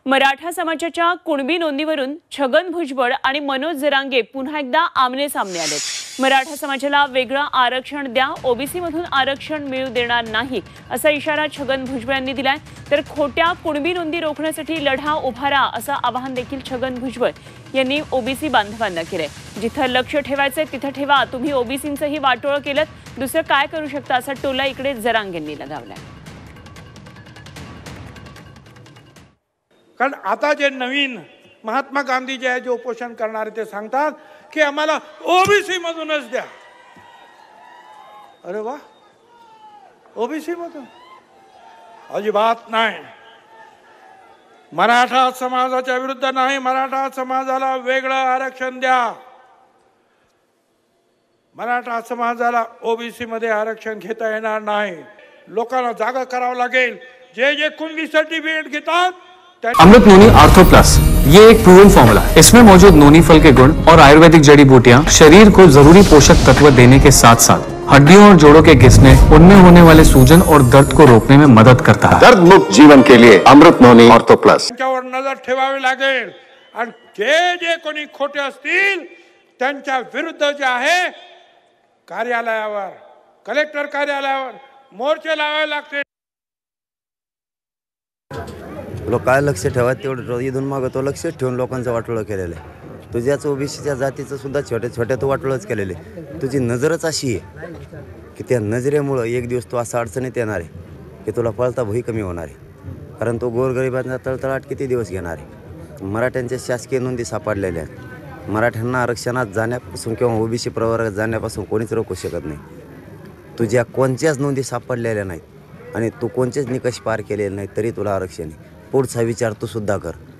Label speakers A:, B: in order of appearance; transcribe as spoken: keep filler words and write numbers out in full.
A: मराठा समाजाच्या कुणबी नोंदीवरून छगन भुजबळ आणि मनोज जरांगे पुन्हा एकदा आमने सामने आलेत। मराठा समाजाला वेगळं आरक्षण द्या, ओबीसी मधून आरक्षण मिळू देणार नाही असा इशारा छगन भुजबळ यांनी दिलाय। तर खोट्या कुणबी नोंदी रोखण्यासाठी लढा उभारा असं आवाहन देखील छगन भुजबळ यांनी ओबीसी बांधवांना केलंय। जिथं लक्ष ठेवायचंय तिथं ठेवा, तुम्ही ओबीसींचंही वाटोळं केलं, दुसरं काय करू शकता असा टोला इकडे जरांगेंनी लगावलाय।
B: कारण आता जे नवीन महात्मा गांधी जे आहे जे उपोषण करणारे ते सांगतात की आम्हाला ओबीसी मधूनच द्या। अरे वा, ओबीसी मधून अजिबात नाही। मराठा समाजाच्या विरुद्ध नाही, मराठा समाजाला वेगळं आरक्षण द्या। मराठा समाजाला ओबीसी मध्ये आरक्षण घेता येणार नाही, लोकांना जागा करावं लागेल। जे जे कुणबी सर्टिफिकेट घेतात
C: अमृत नोनी आर्थो प्लस, ये एक प्रूवन फॉर्मूला है। इसमें मौजूद नोनी फल के गुण और आयुर्वेदिक जड़ी बूटियां शरीर को जरूरी पोषक तत्व देने के साथ साथ हड्डियों और जोड़ों के घिसने, उनमें होने वाले सूजन और दर्द को रोकने में मदद करता है।
D: दर्द मुक्त जीवन के लिए अमृत नोनी आर्थो प्लस।
B: त्यांच्यावर नजर ठेवावी लागेल आणि जे जे कोणी खोटे असतील त्यांच्या विरुद्ध जे आहे कार्यालयावर, कलेक्टर कार्यालयावर मोर्चे लावावे लागतील।
E: लोक काय लक्ष ठेवा तेवढं इथून मागं तो लक्ष ठेवून लोकांचं वाटोळं केलेलं आहे। तुझ्याच ओबीसीच्या जातीचं सुद्धा छोट्या छोट्या तो वाटोळंच केलेलं आहे। तुझी नजरच अशी आहे की त्या नजरेमुळं एक दिवस तो असा अडचणीत येणार आहे की तुला पळता भुई कमी होणार आहे। कारण तो गोरगरिबांचा तळतळाट किती दिवस घेणार आहे। मराठ्यांच्या शासकीय नोंदी सापडलेल्या आहेत। मराठ्यांना आरक्षणात जाण्यापासून किंवा ओबीसी प्रवर्गात जाण्यापासून कोणीच रोखू शकत नाही। तुझ्या कोणत्याच नोंदी सापडलेल्या नाहीत आणि तू कोणतेच निकष पार केलेले नाहीत तरी तुला आरक्षण आहे। पुढचा विचार तू सुद्धा कर।